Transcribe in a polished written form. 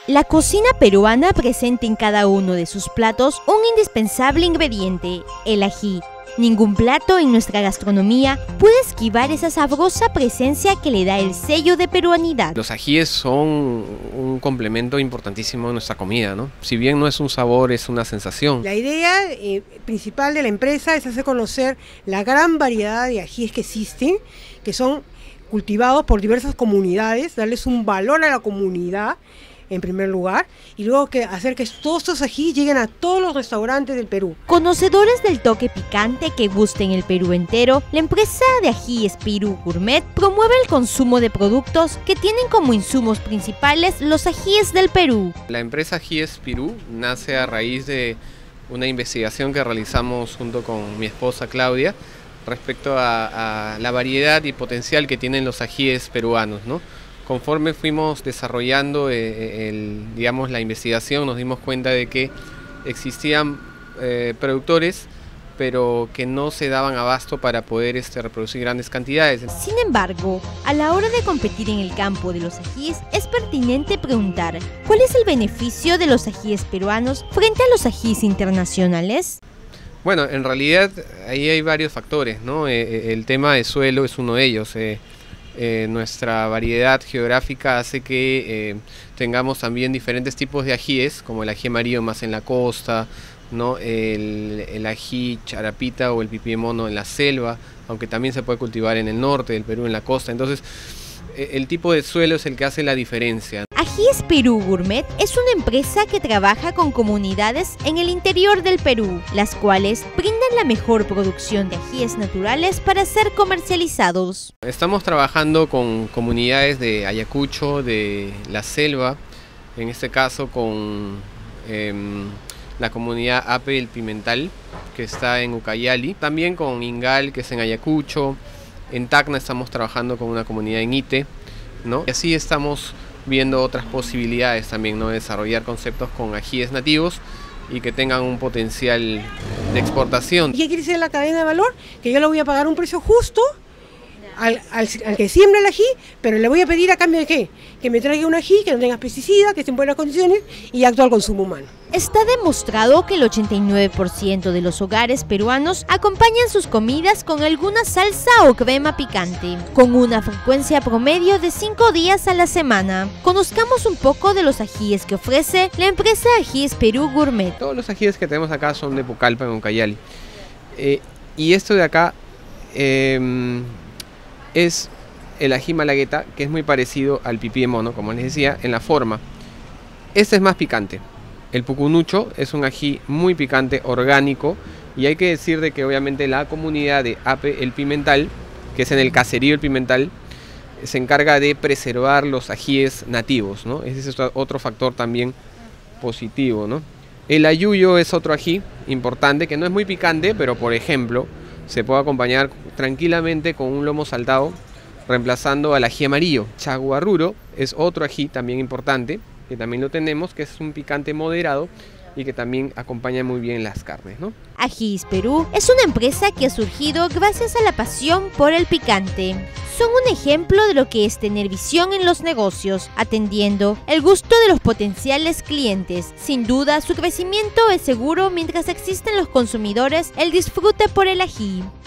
La cocina peruana presenta en cada uno de sus platos un indispensable ingrediente, el ají. Ningún plato en nuestra gastronomía puede esquivar esa sabrosa presencia que le da el sello de peruanidad. Los ajíes son un complemento importantísimo de nuestra comida, ¿no? Si bien no es un sabor, es una sensación. La idea principal de la empresa es hacer conocer la gran variedad de ajíes que existen, que son cultivados por diversas comunidades, darles un valor a la comunidad en primer lugar, y luego hacer que todos estos ajíes lleguen a todos los restaurantes del Perú. Conocedores del toque picante que gusta en el Perú entero, la empresa de ajíes Pirú Gourmet promueve el consumo de productos que tienen como insumos principales los ajíes del Perú. La empresa Ajíes Pirú nace a raíz de una investigación que realizamos junto con mi esposa Claudia respecto a la variedad y potencial que tienen los ajíes peruanos, ¿no? Conforme fuimos desarrollando la investigación, nos dimos cuenta de que existían productores, pero que no se daban abasto para poder reproducir grandes cantidades. Sin embargo, a la hora de competir en el campo de los ajíes, es pertinente preguntar ¿cuál es el beneficio de los ajíes peruanos frente a los ajíes internacionales? Bueno, en realidad ahí hay varios factores, ¿no? El tema de suelo es uno de ellos. Nuestra variedad geográfica hace que tengamos también diferentes tipos de ajíes, como el ají amarillo más en la costa, ¿no? el ají charapita o el pipié mono en la selva, aunque también se puede cultivar en el norte del Perú, en la costa. Entonces, el tipo de suelo es el que hace la diferencia. Ajíes Pirú Gourmet es una empresa que trabaja con comunidades en el interior del Perú, las cuales brindan la mejor producción de ajíes naturales para ser comercializados. Estamos trabajando con comunidades de Ayacucho, de la selva, en este caso con la comunidad Ape El Pimental, que está en Ucayali, también con Ingal, que es en Ayacucho. En Tacna estamos trabajando con una comunidad en Ite, ¿no? Y así estamos viendo otras posibilidades también, ¿no? De desarrollar conceptos con ajíes nativos y que tengan un potencial de exportación. ¿Y qué quiere decir la cadena de valor? Que yo le voy a pagar un precio justo al que siembra el ají, pero le voy a pedir a cambio de ¿qué? Que me traiga un ají que no tenga pesticidas, que esté en buenas condiciones y actúe al consumo humano. Está demostrado que el 89% de los hogares peruanos acompañan sus comidas con alguna salsa o crema picante, con una frecuencia promedio de 5 días a la semana. Conozcamos un poco de los ajíes que ofrece la empresa Ajíes Pirú Gourmet. Todos los ajíes que tenemos acá son de Pucallpa, en Ucayali. Y esto de acá es el ají malagueta, que es muy parecido al pipié mono, como les decía, en la forma. Este es más picante. El pucunucho es un ají muy picante, orgánico, y hay que decir de que obviamente la comunidad de Ape El Pimental, que es en el caserío El Pimental, se encarga de preservar los ajíes nativos, ¿no? Ese es otro factor también positivo, ¿no? El ayuyo es otro ají importante, que no es muy picante, pero por ejemplo se puede acompañar tranquilamente con un lomo saltado, reemplazando al ají amarillo. Chaguarruro es otro ají también importante, que también lo tenemos, que es un picante moderado y que también acompaña muy bien las carnes, ¿no? Ajíes Perú es una empresa que ha surgido gracias a la pasión por el picante. Son un ejemplo de lo que es tener visión en los negocios, atendiendo el gusto de los potenciales clientes. Sin duda, su crecimiento es seguro mientras existen los consumidores el disfrute por el ají.